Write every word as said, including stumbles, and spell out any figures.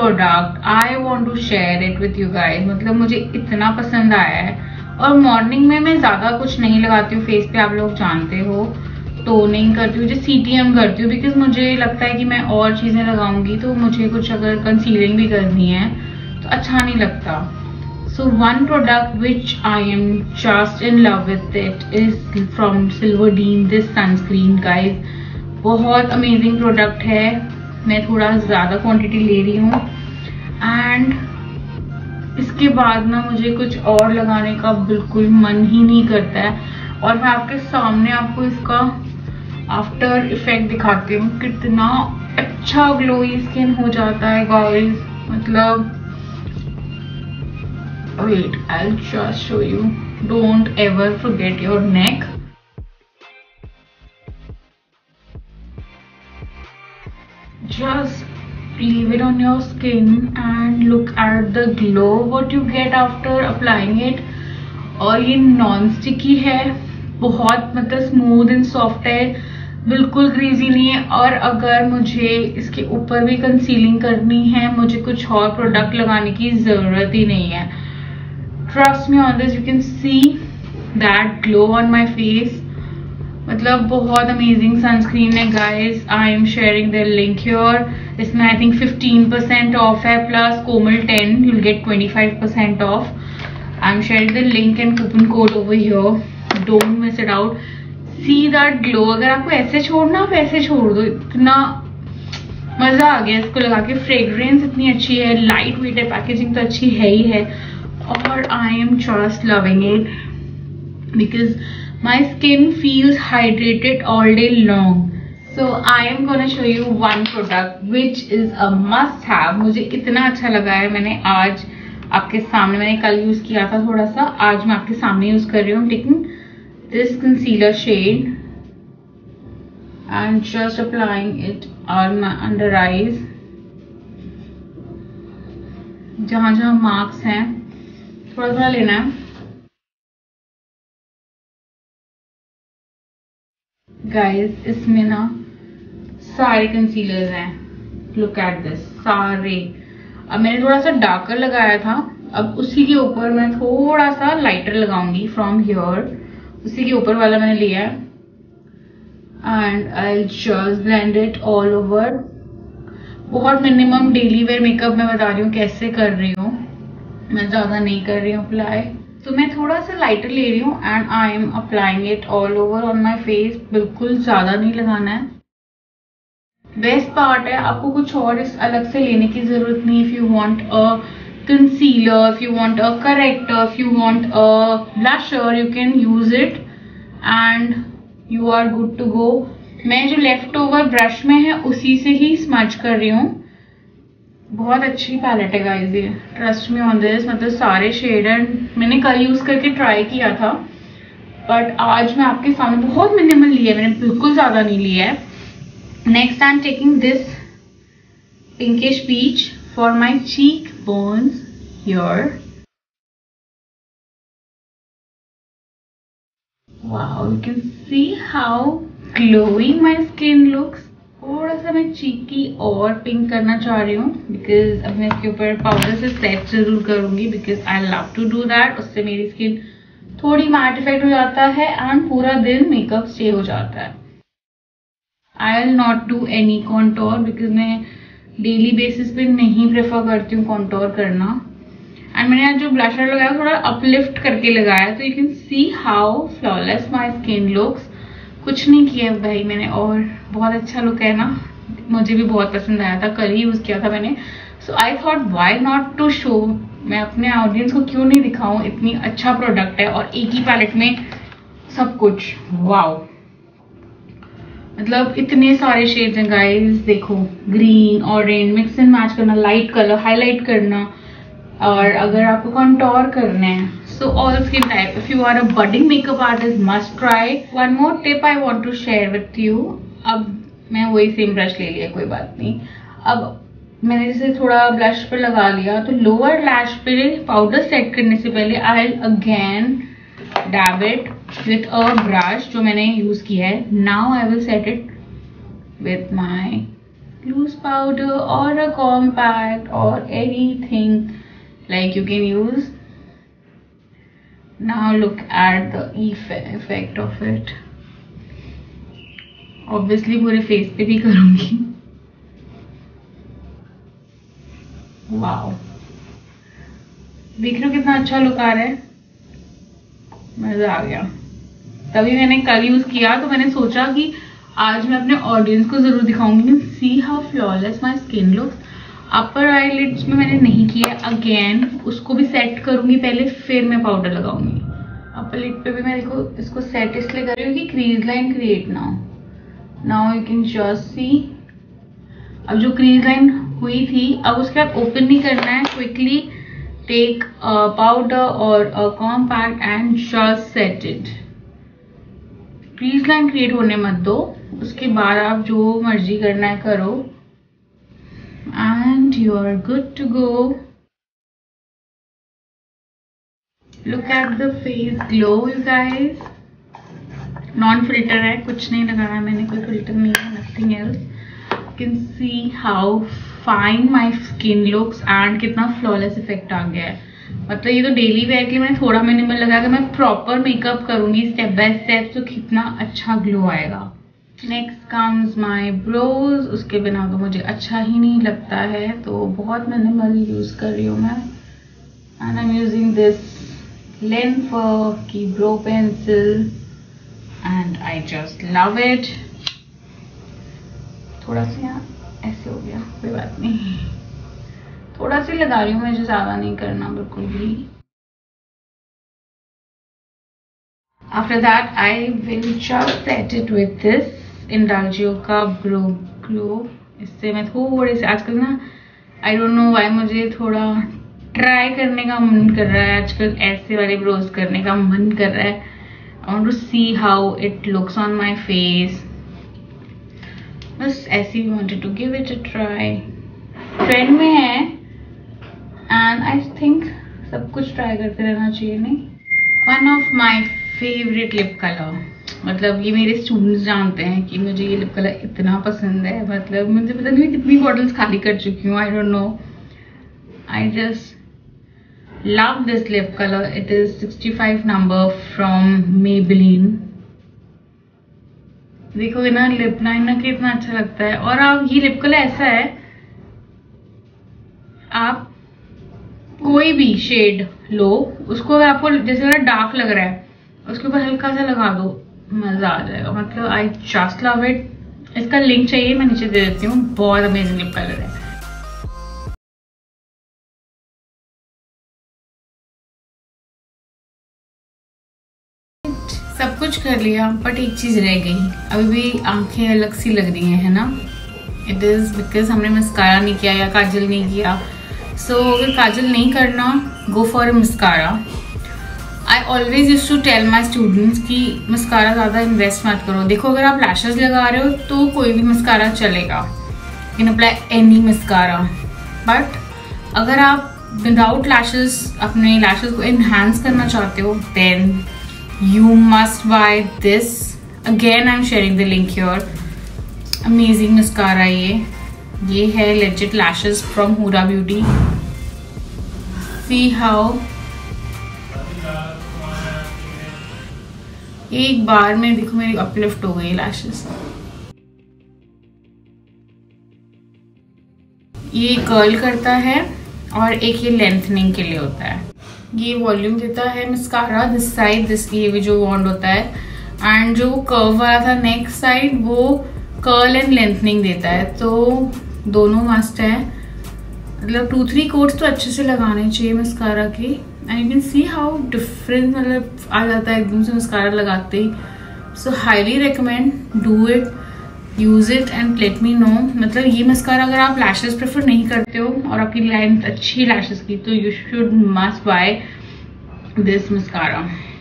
Product I want to share it with you guys. मतलब मुझे इतना पसंद आया है। और मॉर्निंग में मैं ज्यादा कुछ नहीं लगाती हूँ फेस पे, आप लोग जानते हो। टोनिंग करती हूँ, जो सीटीएम करती हूँ, बिकॉज मुझे लगता है कि मैं और चीजें लगाऊंगी तो मुझे कुछ अगर कंसीलिंग भी करनी है तो अच्छा नहीं लगता। So one product which I am just in love with it is from सिल्वरडीन, दिस सनस्क्रीन गाइज। बहुत अमेजिंग प्रोडक्ट है। मैं थोड़ा ज्यादा क्वांटिटी ले रही हूँ एंड इसके बाद ना मुझे कुछ और लगाने का बिल्कुल मन ही नहीं करता है। और मैं आपके सामने आपको इसका आफ्टर इफेक्ट दिखाती हूँ, कितना अच्छा ग्लोई स्किन हो जाता है गाइस। मतलब wait, I will just show you. Don't ever forget your neck. Just leave it on your skin and look at the glow what you get after applying it. और ये non sticky है, बहुत मतलब smooth and soft है, बिल्कुल greasy नहीं है। और अगर मुझे इसके ऊपर भी कंसीलिंग करनी है, मुझे कुछ और प्रोडक्ट लगाने की जरूरत ही नहीं है। Trust me on this, you can see that glow on my face. मतलब बहुत अमेजिंग सनस्क्रीन है guys. I am sharing the link here. इसमें I think fifteen percent off है, plus Komal ten, you will get twenty five percent off. I am sharing the link and coupon code over here. Don't miss it out. See that glow. अगर आपको ऐसे छोड़ना, आप ऐसे छोड़ दो। इतना मजा आ गया इसको लगा के। फ्रेग्रेंस इतनी अच्छी है, लाइट वेट है, पैकेजिंग तो अच्छी है ही है। और I am just loving it because my skin feels hydrated all day long. So I am gonna show you one product which is a must have. मुझे इतना अच्छा लगा है, मैंने आज आपके सामने, मैंने कल यूज किया था थोड़ा सा, आज मैं आपके सामने यूज कर रही हूँ। Taking this concealer shade and just applying it on my under eyes. जहां जहां मार्क्स हैं थोड़ा थोड़ा लेना है गाइस। इसमें ना सारे कंसीलर्स हैं, लुक एट दिस, सारे। अब मैंने थोड़ा सा डार्कर लगाया था, अब उसी के ऊपर मैं थोड़ा सा लाइटर लगाऊंगी फ्रॉम हियर। उसी के ऊपर वाला मैंने लिया है and I just blend it all over. बहुत मिनिमम डेली वेयर मेकअप मैं बता रही हूँ कैसे कर रही हूँ, मैं ज्यादा नहीं कर रही हूँ अप्लाई। तो मैं थोड़ा सा लाइटर ले रही हूँ and I am applying it all over on my face. बिल्कुल ज्यादा नहीं लगाना है। बेस्ट पार्ट है, आपको कुछ और इस अलग से लेने की जरूरत नहीं। If you want a concealer, if you want a corrector, if you want a blusher, you can use it and you are good to go. मैं जो लेफ्ट ओवर ब्रश में है उसी से ही स्मच कर रही हूँ। बहुत अच्छी पैलेट है गाइस ये, ट्रस्ट मी ऑन दिस। मतलब सारे शेड मैंने कल यूज करके ट्राई किया था, बट आज मैं आपके सामने बहुत मिनिमल लिया है, मैंने बिल्कुल ज्यादा नहीं लिया है। Next I am taking this pinkish peach for my cheek bones here. Wow, you can see how glowing my skin looks. थोड़ा सा मैं चीक की और पिंक करना चाह रही हूँ बिकॉज अब मैं इसके ऊपर पाउडर से सेट जरूर करूंगी because I love to do that. उससे मेरी स्किन थोड़ी मैट इफेक्ट हो जाता है एंड पूरा दिन मेकअप स्टे हो जाता है। I will not do any contour because मैं डेली बेसिस पे नहीं प्रेफर करती हूँ कॉन्टोर करना। एंड मैंने आज जो ब्लशर लगाया थोड़ा अपलिफ्ट करके लगाया, तो you can see how flawless my skin looks. कुछ नहीं किया भाई मैंने, और बहुत अच्छा लुक है ना, मुझे भी बहुत पसंद आया था, कल ही यूज किया था मैंने। So I thought why not to show, मैं अपने ऑडियंस को क्यों नहीं दिखाऊं, इतनी अच्छा प्रोडक्ट है और एक ही पैलेट में सब कुछ। वाओ, मतलब इतने सारे शेड्स हैं गाइस। देखो, green, orange, mix and match करना, लाइट कलर हाईलाइट करना, और अगर आपको कंटूर करना है, so all skin type. If you are a budding makeup artist, must try. One more tip I want to share with you. अब मैं वही सेम ब्रश ले लिया, कोई बात नहीं। अब मैंने जैसे थोड़ा ब्लश पर लगा लिया, तो लोअर लैश पे पाउडर सेट करने से पहले I will again dab it with a brush जो मैंने यूज किया है। Now I will set it with my loose powder or a compact or anything like you can use. Now look at the effect of it. Obviously पूरे face पे भी करूंगी. Wow, देख रहे हो कितना अच्छा लुक आ रहा है. मजा आ गया. तभी मैंने कल यूज किया तो मैंने सोचा कि आज मैं अपने ऑडियंस को जरूर दिखाऊंगी. See how flawless my skin looks. Upper eyelids में मैंने नहीं किया. अगेन उसको भी सेट करूंगी पहले, फिर मैं पाउडर लगाऊंगी. अपर लिड पे भी मैं देखो इसको सेट इसलिए कर रही हूँ कि क्रीज लाइन क्रिएट ना हो. Now you can just see. अब जो क्रीज लाइन हुई थी, अब उसके बाद ओपन नहीं करना है. क्विकली टेक पाउडर और compact and just set it. Crease line create होने मत दो. उसके बाद आप जो मर्जी करना है करो and you are good to go. Look at the face glow you guys. Non filter है, कुछ नहीं लगाया मैंने, कोई फिल्टर नहीं है, nothing else. You can see how fine my skin looks and कितना फ्लॉलेस इफेक्ट आ गया है. मतलब ये तो डेली वेयर के लिए मैंने थोड़ा मिनिमल लगा के मैं प्रॉपर मेकअप करूंगी स्टेप बाय स्टेप, तो कितना अच्छा ग्लो आएगा. Next comes my brows. उसके बिना तो मुझे अच्छा ही नहीं लगता है, तो बहुत मिनिमल यूज कर रही हूँ मैं. And I am using this लेनफर की brow pencil and I just love it. थोड़ा सा यहाँ ऐसे हो गया, कोई बात नहीं. थोड़ा सी लगा रही हूँ, मुझे ज्यादा नहीं करना बिल्कुल भी. After that I will just set it with this इंडालजियो का ब्रो ग्लो. इससे मैं थोड़े से आजकल ना, आई डोंट नो व्हाई, मुझे थोड़ा ट्राई करने का मन कर रहा है आजकल. ऐसे वाले ब्रोज करने का मन कर रहा है. I want to see how it looks on my face. बस ऐसे ही wanted to give it a try. Trend में है एंड आई थिंक सब कुछ ट्राई करते रहना चाहिए. नहीं, one of my favourite lip colour. मतलब ये मेरे स्टूडेंट्स जानते हैं कि मुझे ये लिप कलर इतना पसंद है. मतलब मुझे पता नहीं कितनी बॉटल्स खाली कर चुकी हूँ. I don't know, I just love this lip colour. It is sixty five number from Maybelline. देखोगे ना लिप लाइनर कितना अच्छा लगता है. और आप ये लिप कलर ऐसा है, आप कोई भी शेड लो, उसको अगर आपको जैसे अगर डार्क लग रहा है उसके ऊपर हल्का सा लगा दो, मजा आ जाएगा. मतलब आई जस्ट लव इट. इसका लिंक चाहिए, मैं नीचे दे देती हूँ. बहुत अमेजिंग लिप कलर है. सब कुछ कर लिया, बट एक चीज रह गई. अभी भी आंखें अलग सी लग रही हैं, है ना. इट इज बिकॉज हमने मस्कारा नहीं किया या काजल नहीं किया. सो so, अगर काजल नहीं करना, go for a mascara. I always use to tell my students कि मस्कारा ज़्यादा इन्वेस्ट मत करो. देखो अगर आप लैशेस लगा रहे हो तो कोई भी मस्कारा चलेगा, you can apply any mascara. But अगर आप विदाउट लैशेस अपने लैशेस को इन्हांस करना चाहते हो, then you must buy this. Again I'm sharing the link here. Amazing mascara. ये ये है legit lashes from Huda Beauty. See how एक बार में देखो मेरी अपलिफ्ट हो गई लैशेस. ये कर्ल करता है और एक ये लेंथनिंग के लिए होता है. ये वॉल्यूम देता है मस्कारा दिस साइड, दिस ये भी जो वॉन्ड होता है. एंड जो कर्व वाला था नेक्स्ट साइड, वो कर्ल एंड लेंथनिंग देता है. तो दोनों मस्ट है. मतलब टू थ्री कोट्स तो अच्छे से लगाने चाहिए मस्कारा की. And you can see how difference मतलब आ जाता है एकदम से मस्कारा लगाते ही. So highly recommend, do it, use it and let me know. मतलब ये मस्कारा अगर आप लैशेस प्रेफर नहीं करते हो और आपकी लाइन अच्छी लैशेस की, तो you should must buy this mascara.